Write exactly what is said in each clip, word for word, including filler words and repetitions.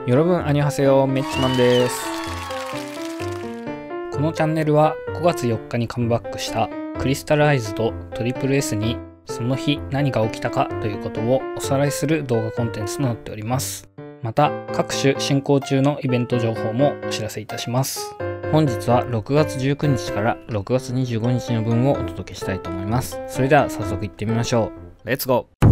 여러분 안녕하세요.メッチマンです。このチャンネルはごがつよっかにカムバックしたクリスタルアイズとトリプル S にその日何が起きたかということをおさらいする動画コンテンツとなっております。また各種進行中のイベント情報もお知らせいたします。本日はろくがつじゅうくにちからろくがつにじゅうごにちの分をお届けしたいと思います。それでは早速いってみましょう。レッツゴー。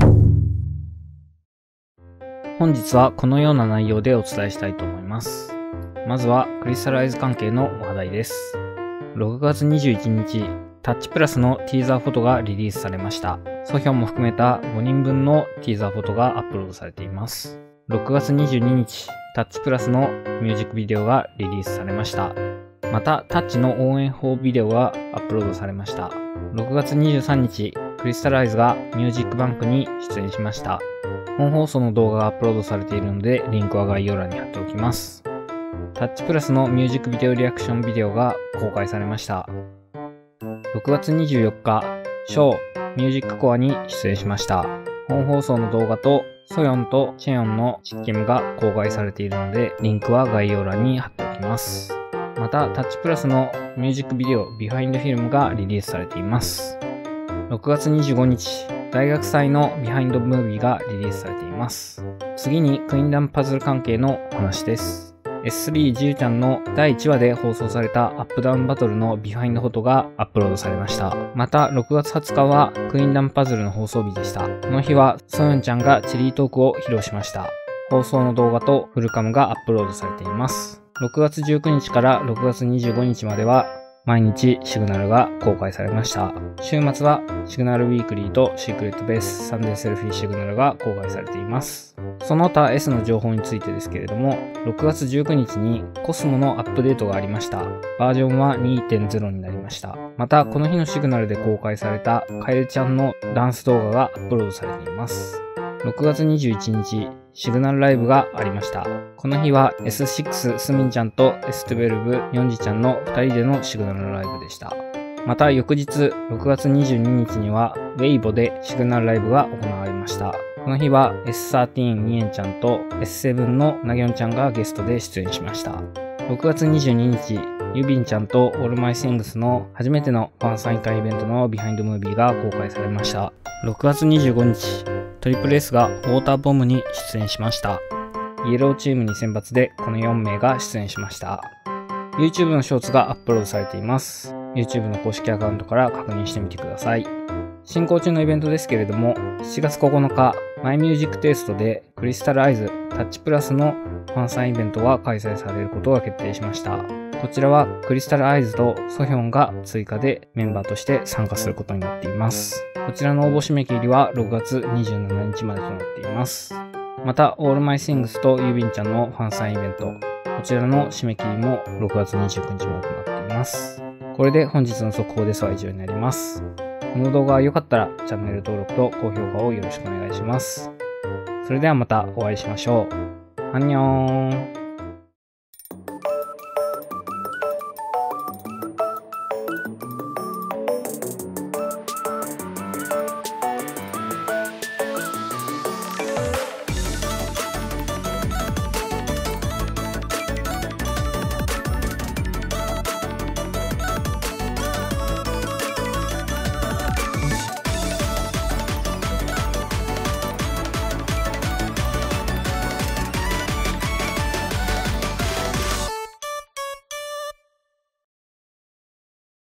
本日はこのような内容でお伝えしたいと思います。まずはクリスタルアイズ関係の話題です。ろくがつにじゅういちにち、タッチプラスのティーザーフォトがリリースされました。ソヒョンも含めたごにんぶんのティーザーフォトがアップロードされています。ろくがつにじゅうににち、タッチプラスのミュージックビデオがリリースされました。また、タッチの応援法ビデオがアップロードされました。ろくがつにじゅうさんにち、クリスタルアイズがミュージックバンクに出演しました。本放送の動画がアップロードされているので、リンクは概要欄に貼っておきます。タッチプラスのミュージックビデオリアクションビデオが公開されました。ろくがつにじゅうよっか、ショー、ミュージックコアに出演しました。本放送の動画と、ソヨンとチェヨンのチッケムが公開されているので、リンクは概要欄に貼っておきます。また、タッチプラスのミュージックビデオビハインドフィルムがリリースされています。ろくがつにじゅうごにち、大学祭のビハインドムービーがリリースされています。次にクイーンダムパズル関係のお話です。エススリー ジューちゃんのだいいちわで放送されたアップダウンバトルのビハインドフォトがアップロードされました。またろくがつはつかはクイーンダムパズルの放送日でした。この日はソヨンちゃんがチェリートークを披露しました。放送の動画とフルカムがアップロードされています。ろくがつじゅうくにちからろくがつにじゅうごにちまでは毎日シグナルが公開されました。週末はシグナルウィークリーとシークレットベースサンデーセルフィーシグナルが公開されています。その他 S の情報についてですけれども、ろくがつじゅうくにちにコスモのアップデートがありました。バージョンは にてんゼロ になりました。またこの日のシグナルで公開されたカエルちゃんのダンス動画がアップロードされています。ろくがつにじゅういちにち、シグナルライブがありました。この日は エスシックス スミンちゃんと エスじゅうに ヨンジちゃんのふたりでのシグナルライブでした。また翌日ろくがつにじゅうににちにはウェイボでシグナルライブが行われました。この日は エスじゅうさん ニエンちゃんと エスセブン のナギョンちゃんがゲストで出演しました。ろくがつにじゅうににち、ユビンちゃんとオールマイシングスの初めてのファンサイン会イベントのビハインドムービーが公開されました。ろくがつにじゅうごにち、トリプル S がウォーターボムに出演しました。イエローチームに選抜でこのよんめいが出演しました。YouTube のショーツがアップロードされています。YouTube の公式アカウントから確認してみてください。進行中のイベントですけれども、しちがつここのか、マイミュージックテイストでクリスタルアイズタッチプラスのファンサインイベントが開催されることが決定しました。こちらはクリスタルアイズとソヒョンが追加でメンバーとして参加することになっています。こちらの応募締め切りはろくがつにじゅうしちにちまでとなっています。また、オールマイシングスとユビンちゃんのファンサインイベント、こちらの締め切りもろくがつにじゅうくにちまでとなっています。これで本日の速報ですは以上になります。この動画が良かったらチャンネル登録と高評価をよろしくお願いします。それではまたお会いしましょう。アンニョーン。